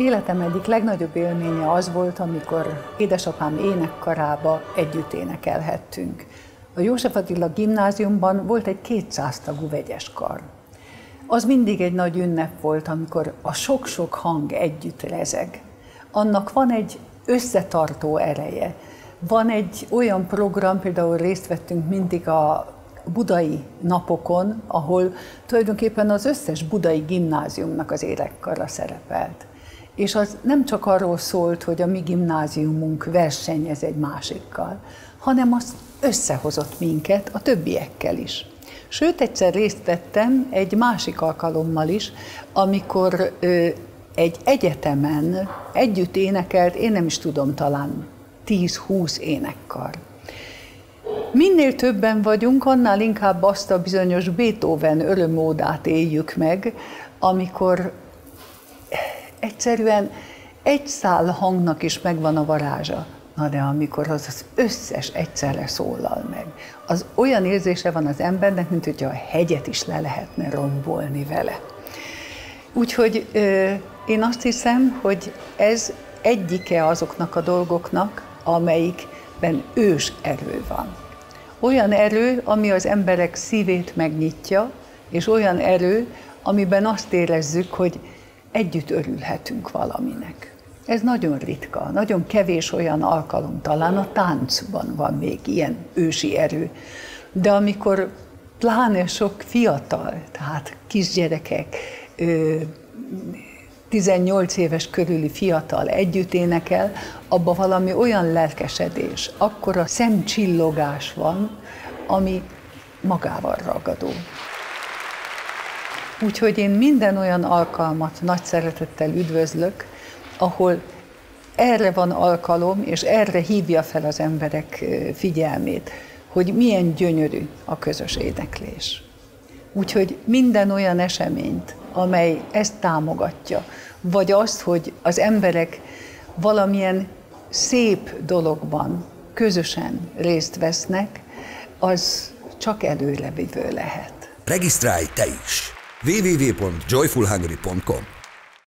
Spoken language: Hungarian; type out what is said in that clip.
Életem egyik legnagyobb élménye az volt, amikor édesapám énekkarába együtt énekelhettünk. A József Attila Gimnáziumban volt egy 200 tagú vegyes kar. Az mindig egy nagy ünnep volt, amikor a sok-sok hang együtt rezeg. Annak van egy összetartó ereje. Van egy olyan program, például részt vettünk mindig a budai napokon, ahol tulajdonképpen az összes budai gimnáziumnak az énekkara szerepelt. És az nem csak arról szólt, hogy a mi gimnáziumunk versenyez egy másikkal, hanem az összehozott minket a többiekkel is. Sőt, egyszer részt vettem egy másik alkalommal is, amikor egy egyetemen együtt énekelt, én nem is tudom, talán 10-20 énekkar. Minél többen vagyunk, annál inkább azt a bizonyos Beethoven örömmódát éljük meg, amikor egyszerűen egy szál hangnak is megvan a varázsa. Na de amikor az összes egyszerre szólal meg, az olyan érzése van az embernek, mint hogyha a hegyet is le lehetne rombolni vele. Úgyhogy én azt hiszem, hogy ez egyike azoknak a dolgoknak, amelyikben ős erő van. Olyan erő, ami az emberek szívét megnyitja, és olyan erő, amiben azt érezzük, hogy együtt örülhetünk valaminek. Ez nagyon ritka, nagyon kevés olyan alkalom, talán a táncban van még ilyen ősi erő. De amikor pláne sok fiatal, tehát kisgyerekek, 18 éves körüli fiatal együtt énekel, abban valami olyan lelkesedés, akkora szemcsillogás van, ami magával ragadó. Úgyhogy én minden olyan alkalmat nagy szeretettel üdvözlök, ahol erre van alkalom, és erre hívja fel az emberek figyelmét, hogy milyen gyönyörű a közös éneklés. Úgyhogy minden olyan eseményt, amely ezt támogatja, vagy azt, hogy az emberek valamilyen szép dologban közösen részt vesznek, az csak előrevívő lehet. Regisztrálj te is! www.joyfulhungary.com